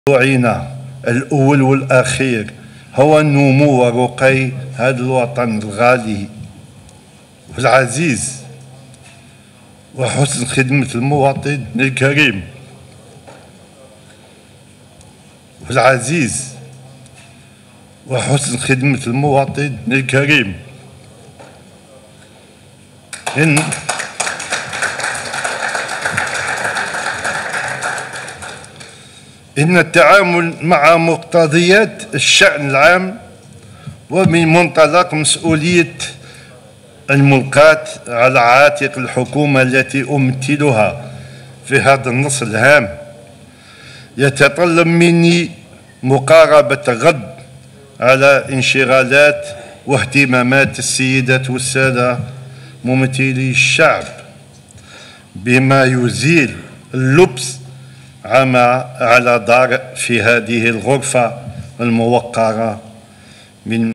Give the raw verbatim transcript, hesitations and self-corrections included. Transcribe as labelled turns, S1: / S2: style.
S1: موضوعنا الأول والأخير هو النمو ورقي هذا الوطن الغالي والعزيز وحسن خدمة المواطن الكريم والعزيز وحسن خدمة المواطن الكريم. إن إن التعامل مع مقتضيات الشأن العام ومن منطلق مسؤولية الملقاة على عاتق الحكومة التي أمثلها في هذا النص الهام يتطلب مني مقاربة غض على انشغالات واهتمامات السيدات والسادة ممثلي الشعب بما يزيل اللبس على دار في هذه الغرفة الموقرة من